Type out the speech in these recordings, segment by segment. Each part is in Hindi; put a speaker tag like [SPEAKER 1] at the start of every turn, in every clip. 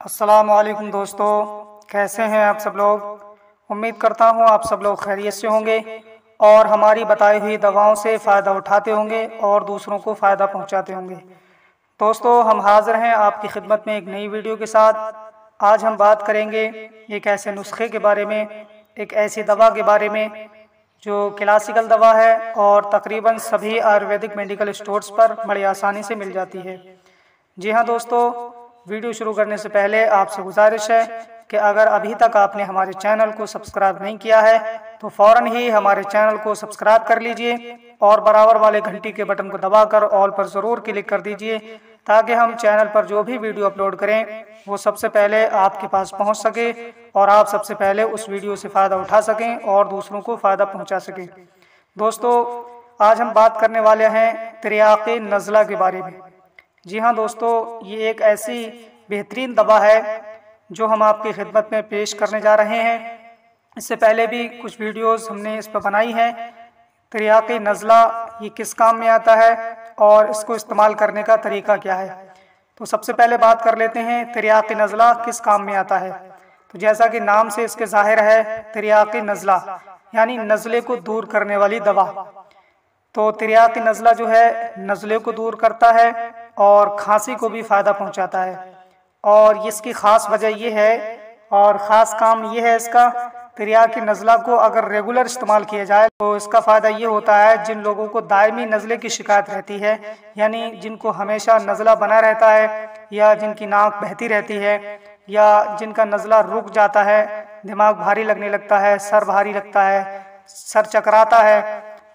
[SPEAKER 1] अस्सलामुअलैकुम दोस्तों, कैसे हैं आप सब लोग। उम्मीद करता हूं आप सब लोग खैरियत से होंगे और हमारी बताई हुई दवाओं से फ़ायदा उठाते होंगे और दूसरों को फ़ायदा पहुंचाते होंगे। दोस्तों, हम हाज़िर हैं आपकी खिदमत में एक नई वीडियो के साथ। आज हम बात करेंगे एक ऐसे नुस्खे के बारे में, एक ऐसी दवा के बारे में जो क्लासिकल दवा है और तकरीबन सभी आयुर्वेदिक मेडिकल स्टोर्स पर बड़ी आसानी से मिल जाती है। जी हाँ दोस्तों, वीडियो शुरू करने से पहले आपसे गुजारिश है कि अगर अभी तक आपने हमारे चैनल को सब्सक्राइब नहीं किया है तो फ़ौरन ही हमारे चैनल को सब्सक्राइब कर लीजिए और बराबर वाले घंटी के बटन को दबाकर ऑल पर ज़रूर क्लिक कर दीजिए ताकि हम चैनल पर जो भी वीडियो अपलोड करें वो सबसे पहले आपके पास पहुंच सके और आप सबसे पहले उस वीडियो से फ़ायदा उठा सकें और दूसरों को फ़ायदा पहुँचा सकें। दोस्तों, आज हम बात करने वाले हैं तिर्याक़े नज़ला के बारे में। जी हाँ दोस्तों, ये एक ऐसी बेहतरीन दवा है जो हम आपकी खिदमत में पेश करने जा रहे हैं। इससे पहले भी कुछ वीडियोस हमने इस पर बनाई हैं। तिर्याक़े नज़ला ये किस काम में आता है और इसको इस्तेमाल करने का तरीका क्या है। तो सबसे पहले बात कर लेते हैं तिर्याक़े नज़ला किस काम में आता है। तो जैसा कि नाम से इसके ज़ाहिर है, तिर्याक़े नज़ला यानी नज़ले को दूर करने वाली दवा। तो तिर्याक़े नज़ला जो है नज़ले को दूर करता है और खांसी को भी फ़ायदा पहुंचाता है। और इसकी ख़ास वजह यह है और ख़ास काम यह है इसका, तिर्याक़े नज़ला को अगर रेगुलर इस्तेमाल किया जाए तो इसका फ़ायदा ये होता है जिन लोगों को दायमी नज़ले की शिकायत रहती है, यानी जिनको हमेशा नज़ला बना रहता है या जिनकी नाक बहती रहती है या जिनका नज़ला रुक जाता है, दिमाग भारी लगने लगता है, सर भारी लगता है, सर चकराता है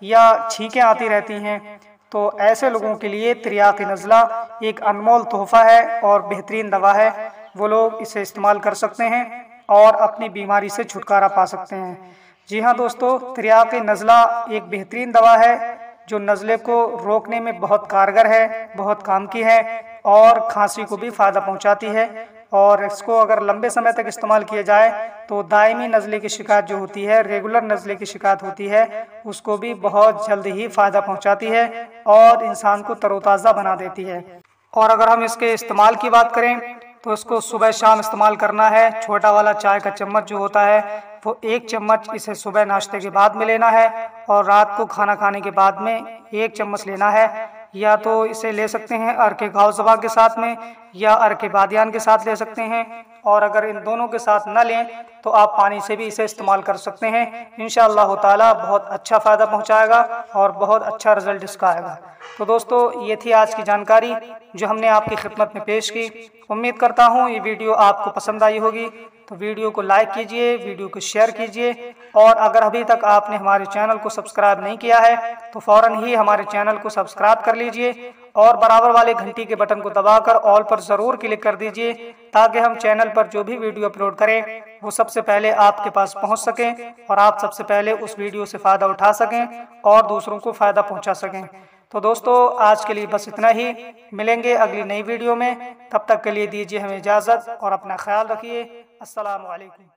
[SPEAKER 1] या छींकें आती रहती हैं, तो ऐसे लोगों के लिए तिर्याक़े नज़ला एक अनमोल तोहफ़ा है और बेहतरीन दवा है। वो लोग इसे इस्तेमाल कर सकते हैं और अपनी बीमारी से छुटकारा पा सकते हैं। जी हाँ दोस्तों, तिर्याक़े नज़ला एक बेहतरीन दवा है जो नज़ले को रोकने में बहुत कारगर है, बहुत काम की है और खांसी को भी फ़ायदा पहुँचाती है। और इसको अगर लंबे समय तक इस्तेमाल किया जाए तो दायमी नज़ले की शिकायत जो होती है, रेगुलर नज़ले की शिकायत होती है, उसको भी बहुत जल्द ही फ़ायदा पहुंचाती है और इंसान को तरोताज़ा बना देती है। और अगर हम इसके इस्तेमाल की बात करें तो इसको सुबह शाम इस्तेमाल करना है। छोटा वाला चाय का चम्मच जो होता है वो 1 चम्मच इसे सुबह नाश्ते के बाद में लेना है और रात को खाना खाने के बाद में 1 चम्मच लेना है। या तो इसे ले सकते हैं अर्के गाउज़बा के साथ में या अर्के बादियान के साथ ले सकते हैं, और अगर इन दोनों के साथ न लें तो आप पानी से भी इसे इस्तेमाल कर सकते हैं। इंशाअल्लाह ताला बहुत अच्छा फ़ायदा पहुंचाएगा और बहुत अच्छा रिज़ल्ट इसका आएगा। तो दोस्तों, ये थी आज की जानकारी जो हमने आपकी खिदमत में पेश की। उम्मीद करता हूँ ये वीडियो आपको पसंद आई होगी। तो वीडियो को लाइक कीजिए, वीडियो को शेयर कीजिए और अगर अभी तक आपने हमारे चैनल को सब्सक्राइब नहीं किया है तो फ़ौरन ही हमारे चैनल को सब्सक्राइब कर लीजिए और बराबर वाले घंटी के बटन को दबाकर ऑल पर ज़रूर क्लिक कर दीजिए ताकि हम चैनल पर जो भी वीडियो अपलोड करें वो सबसे पहले आपके पास पहुंच सकें और आप सबसे पहले उस वीडियो से फ़ायदा उठा सकें और दूसरों को फ़ायदा पहुंचा सकें। तो दोस्तों, आज के लिए बस इतना ही। मिलेंगे अगली नई वीडियो में, तब तक के लिए दीजिए हमें इजाज़त और अपना ख्याल रखिए। अस्सलामु अलैकुम।